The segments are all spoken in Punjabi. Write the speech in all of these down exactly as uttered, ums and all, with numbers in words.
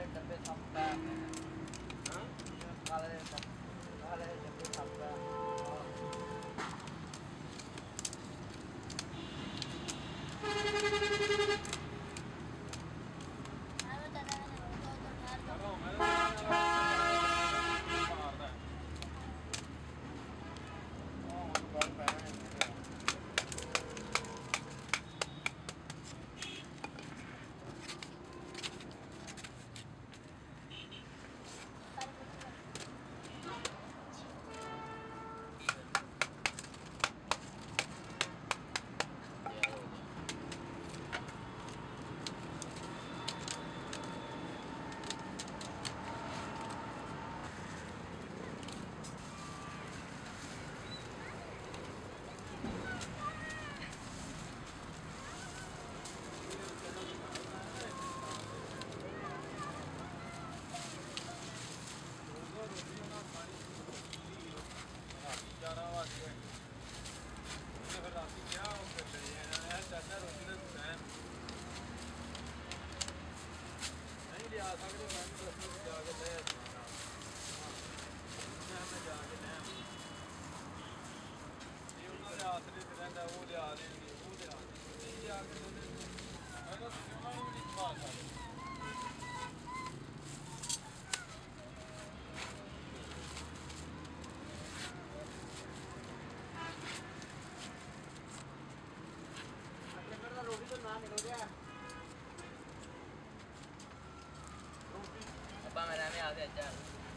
डब्बे छापता है हाँ काले काले डब्बे छापता है अब्बा मेरा में आ गया चल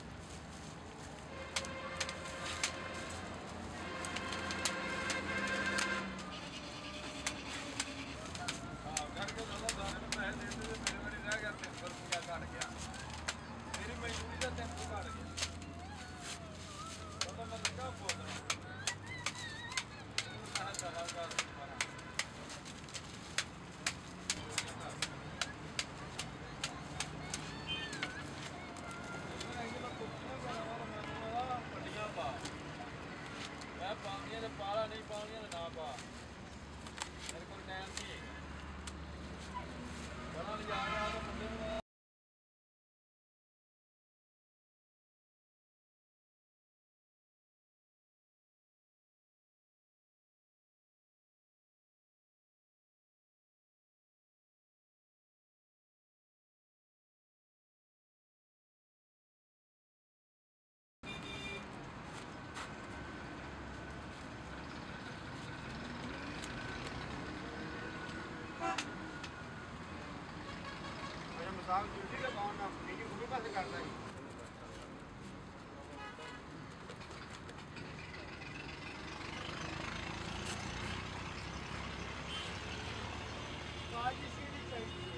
हां घर के दोनों दाने में पहले देते थे मेरे वाली रह गया तीन सौ रुपया काट गया मेरी मजदूरी का तीन सौ काट गया तो मैं क्या बोल रहा हूं कहां चला गया तुम्हारा पानिया ने पाला नहीं पानिया ने ना पा मेरे को टाइम नहीं बड़ा ले जा रहा तो बंदे ने साहब ड्यूटी का कौन ना मीटिंग पूरी पास करता है आज सीधी चाहिए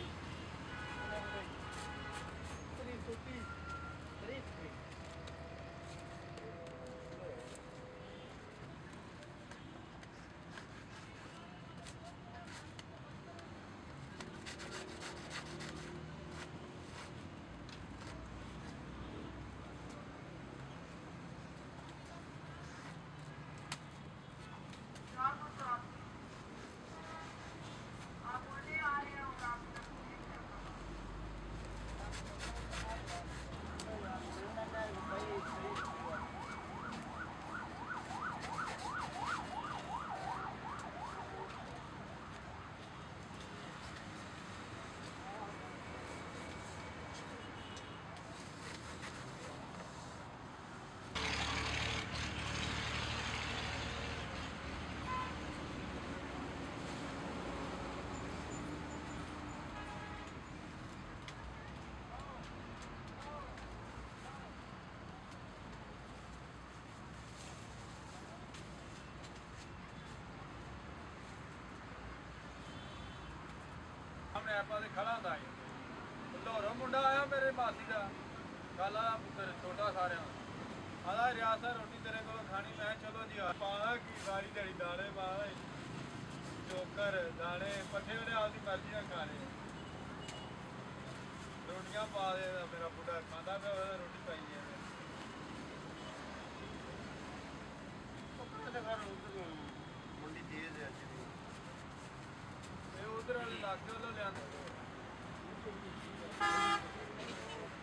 तीन सौ तीस तीस ਆਪਾਂ ਦੇ ਖੜਾ ਹੁੰਦਾ ਸੀ ਲੋਰੋ ਮੁੰਡਾ ਆਇਆ ਮੇਰੇ ਮਾਸੀ ਦਾ ਕੱਲ ਆ ਪੁੱਤਰ ਛੋਟਾ ਸਾਰਿਆਂ ਆਦਾ ਰਿਆਸਤ ਰੋਟੀ ਤੇਰੇ ਕੋਲ ਖਾਣੀ ਮੈਂ ਚਲੋ ਜੀ ਪਾਣਾ ਕੀ ਸਾਰੀ ਦਿਹਾੜੀ ਦਾਣੇ ਮਾਰਾ ਚੋਕਰ ਦਾਣੇ ਪੱਠੇ ਉਹਨੇ ਆਪਦੀ ਮਰਜ਼ੀ ਨਾਲ ਖਾ ਲਏ ਰੋਟੀਆਂ ਪਾ ਦੇ ਮੇਰਾ ਬੁੱਢਾ ਖਾਂਦਾ ਪਿਆ ਉਹਦਾ ਰੋਟੀ ਪਾਈ ਹੈ ਪੱਕਾ ਤੇ ਘਰ ਮੁੰਡੀ ਤੇਜ਼ ਹੈ ਅੱਜ ਦੀ ਇਹ ਉਧਰ ਵਾਲੇ ਲਾਗੇ ਵੱਲੋਂ ਲਿਆਂਦੇ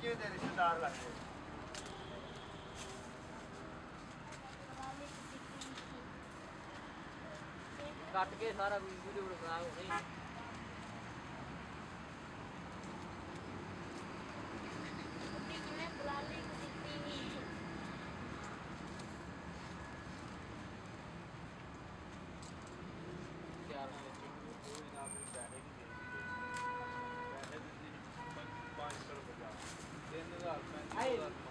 ਨਿੱਕੇ ਦੇ ਰਿਸ਼ਤੇਦਾਰ ਲੱਗਦੇ ਕੱਟ ਕੇ ਸਾਰਾ ਵੀਡੀਓ ਬਣਾ ਹੋਣੀ ਤਿੰਨ ਹਜ਼ਾਰ ਪੈਂਤੀ ਹਜ਼ਾਰ